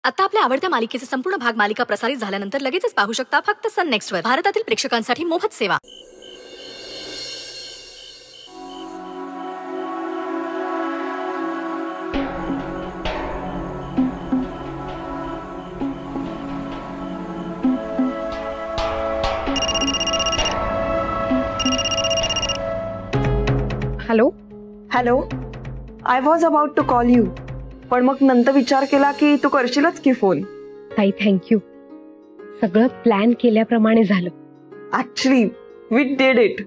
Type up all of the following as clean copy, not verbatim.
आता आपल्या आवडत्या मालिकेचे संपूर्ण भाग मालिका प्रसारित झाल्यानंतर लगेचच पाहू शकता फक्त सन नेक्स्ट वर. भारतातील प्रेक्षकांसाठी मोफत सेवा. Hello hello. I was about to call you, पण मग नंतर विचार केला की तू करशीलच की फोन. ताई थँक्यू. सगळं प्लॅन केल्याप्रमाणे झालं. Actually we did it.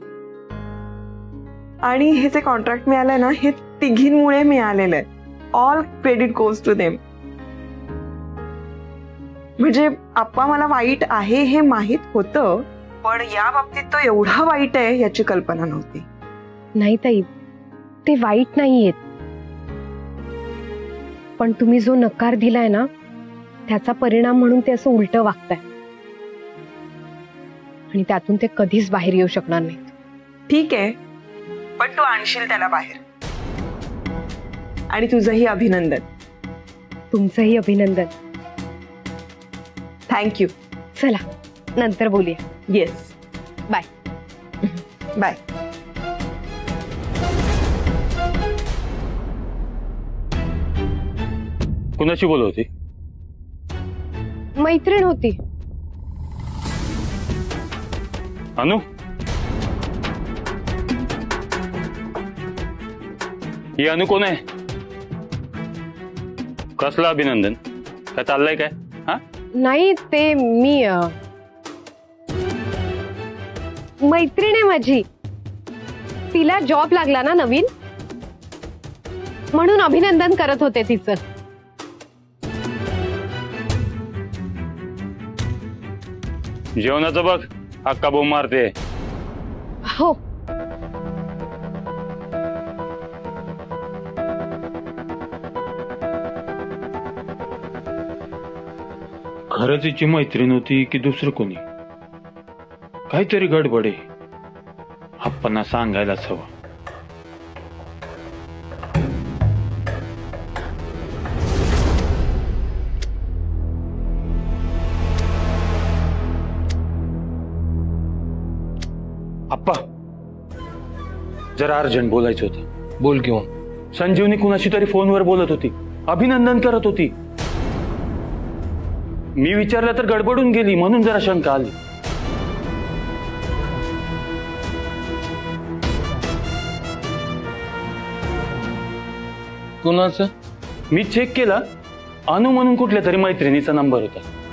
आणि हे जे कॉन्ट्रॅक्ट मिळालंय ना, हे तिघींमुळे मिळालेलं आहे. All credit goes to them. म्हणजे आप्पा मला वाईट आहे हे माहित होतं, पण या बाबतीत तो एवढा वाईट आहे याची कल्पना नव्हती. नाही ताई, ते वाईट नाहीयेत, पण तुम्ही जो नकार दिलाय ना त्याचा परिणाम म्हणून ते असं उलट वागताय आणि त्यातून ते कधीच बाहेर येऊ शकणार नाहीत. ठीक आहे, पण तू आणशील त्याला बाहेर. आणि तुझंही अभिनंदन. तुमचंही अभिनंदन. थँक्यू. चला नंतर बोलूया. येस. बाय. बाय. कुणाशी बोलत होती? मैत्रीण होती. अनु, ही अनु कोण आहे? कसलं अभिनंदन? काय चाललंय काय? हा नाही, ते मी मैत्रीण आहे माझी. तिला जॉब लागला ना नवीन, म्हणून अभिनंदन करत होते तिचं. जेवणाचं बघ, अक्का बोंब मारते. हो. खरंच हिची मैत्रीण होती की दुसरं कोणी? काहीतरी गडबड आहे. आपण सांगायलाच हवं. अप्पा, जरा अर्जंट बोलायचं होतं. बोल किंवा. संजीवनी कुणाशी तरी फोनवर बोलत होती, अभिनंदन करत होती. मी विचारलं तर गडबडून गेली, म्हणून जरा शंका आली. कुणाचं? मी चेक केला, अनु म्हणून कुठल्या तरी मैत्रिणीचा नंबर होता.